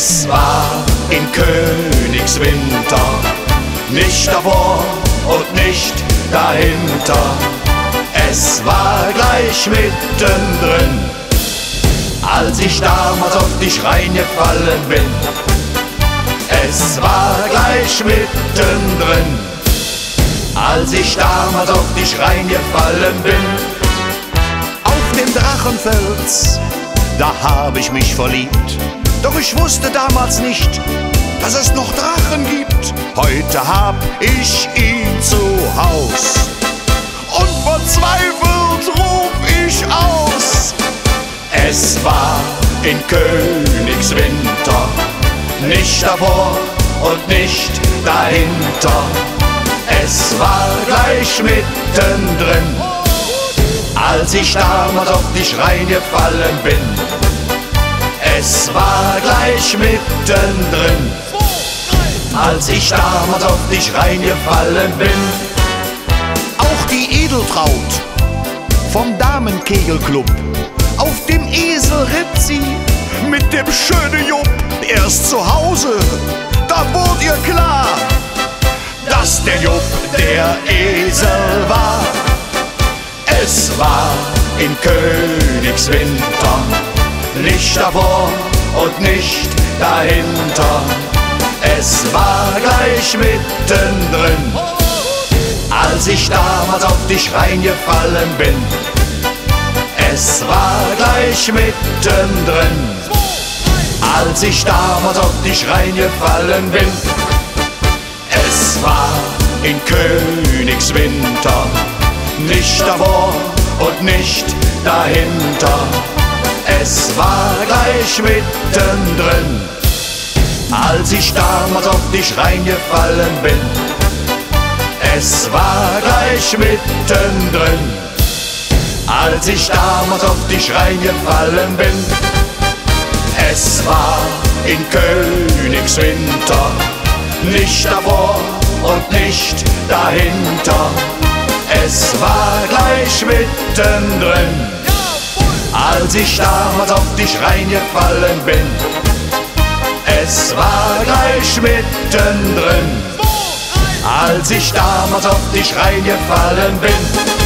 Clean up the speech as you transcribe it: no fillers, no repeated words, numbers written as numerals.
Es war in Königswinter, nicht davor und nicht dahinter. Es war gleich mittendrin, als ich damals auf dich reingefallen bin. Es war gleich mittendrin, als ich damals auf dich reingefallen bin. Auf dem Drachenfels, da hab ich mich verliebt. Doch ich wusste damals nicht, dass es noch Drachen gibt. Heute hab ich ihn zu Haus und verzweifelt ruf ich aus. Es war in Königswinter, nicht davor und nicht dahinter. Es war gleich mittendrin, als ich damals auf dich reingefallen bin. Es war gleich mittendrin, als ich damals auf dich reingefallen bin. Auch die Edeltraut vom Damenkegelclub, auf dem Esel ritt sie mit dem schönen Jupp. Erst zu Hause, da wurde ihr klar, dass der Jupp der Esel war. Es war in Königswinter, nicht davor und nicht dahinter. Es war gleich mittendrin, als ich damals auf dich reingefallen bin. Es war gleich mittendrin, als ich damals auf dich reingefallen bin. Es war in Königswinter, nicht davor und nicht dahinter. Es war gleich mittendrin, als ich damals auf dich reingefallen bin. Es war gleich mittendrin, als ich damals auf dich reingefallen bin. Es war in Königswinter, nicht davor und nicht dahinter. Es war gleich mittendrin, als ich damals auf dich reingefallen bin. Es war gleich mittendrin, als ich damals auf dich reingefallen bin.